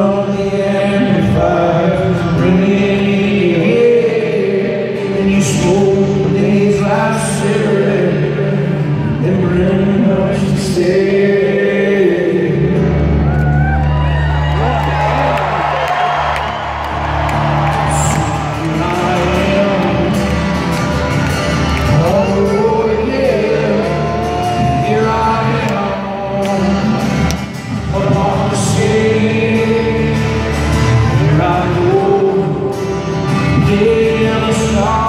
on the amplifier, ringing in your head, and you smoke days like cigarette, and bring much to stay. Here I go, yeah, the stars.